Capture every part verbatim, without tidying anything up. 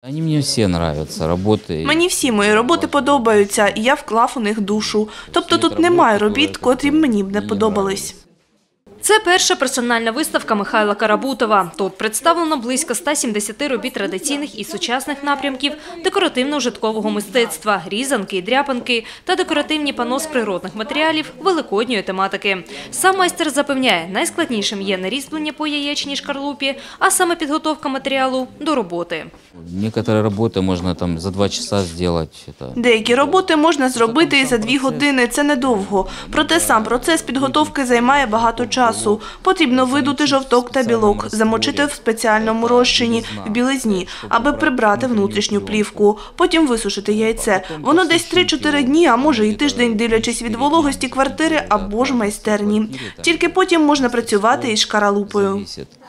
Вони мені всі подобаються, роботи. Мені всі мої роботи подобаються, і я вклав у них душу. Тобто тут немає робіт, котрі б мені б не подобались. Це перша персональна виставка Михайла Карабутова. Тут представлено близько ста сімдесяти робіт традиційних і сучасних напрямків декоративно-ужиткового мистецтва, різанки, дряпанки та декоративні пано з природних матеріалів великодньої тематики. Сам майстер запевняє, найскладнішим є не різьблення по яєчній шкарлупі, а саме підготовка матеріалу до роботи. Некоторі роботи можна там за два часа зробити. Деякі роботи можна зробити і за дві години, це недовго. Проте сам процес підготовки займає багато часу. Потрібно видути жовток та білок, замочити в спеціальному розчині, в білизні, аби прибрати внутрішню плівку. Потім висушити яйце. Воно десь три-чотири дні, а може і тиждень, дивлячись від вологості квартири або ж майстерні. Тільки потім можна працювати із шкаралупою.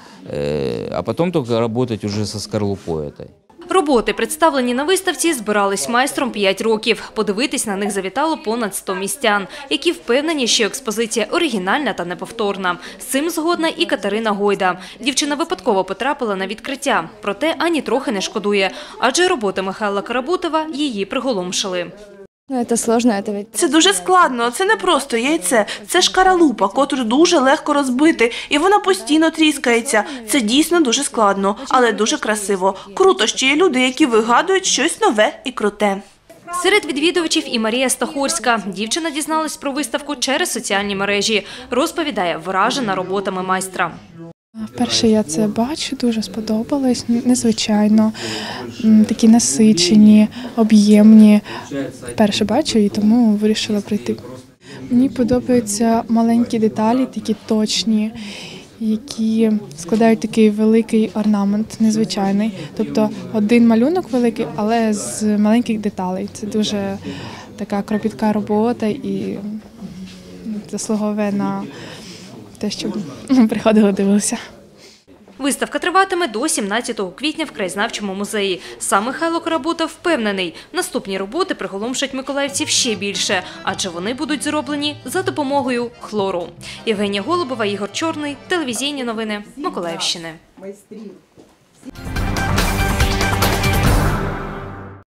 А потім тільки працювати вже зі шкарлупою. Роботи, представлені на виставці, збирались майстром п'ять років. Подивитись на них завітало понад сто містян, які впевнені, що експозиція оригінальна та неповторна. З цим згодна і Катерина Гойда. Дівчина випадково потрапила на відкриття, проте ані трохи не шкодує, адже роботи Михайла Карабутова її приголомшили. Це дуже складно, це не просто яйце, це шкаралупа, котру дуже легко розбити, і вона постійно тріскається. Це дійсно дуже складно, але дуже красиво. Круто, що є люди, які вигадують щось нове і круте. Серед відвідувачів і Марія Стахурська. Дівчина дізналась про виставку через соціальні мережі. Розповідає, вражена роботами майстра. Вперше я це бачу, дуже сподобалось, незвичайно, такі насичені, об'ємні. Вперше бачу і тому вирішила прийти. Мені подобаються маленькі деталі, такі точні, які складають такий великий орнамент, незвичайний. Тобто один малюнок великий, але з маленьких деталей. Це дуже така кропітка робота і заслуговує на те, що приходили, дивилися. Виставка триватиме до сімнадцятого квітня в краєзнавчому музеї. Сам Михайло Карабутов впевнений, наступні роботи приголомшать миколаївців ще більше, адже вони будуть зроблені за допомогою хлору. Євгенія Голубова, Ігор Чорний, телевізійні новини Миколаївщини.